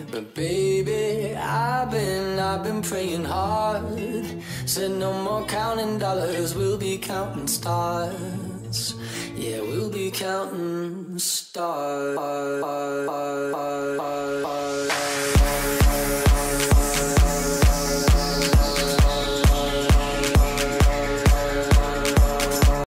But baby, I've been praying hard. Said no more counting dollars, we'll be counting stars. Yeah, we'll be counting stars.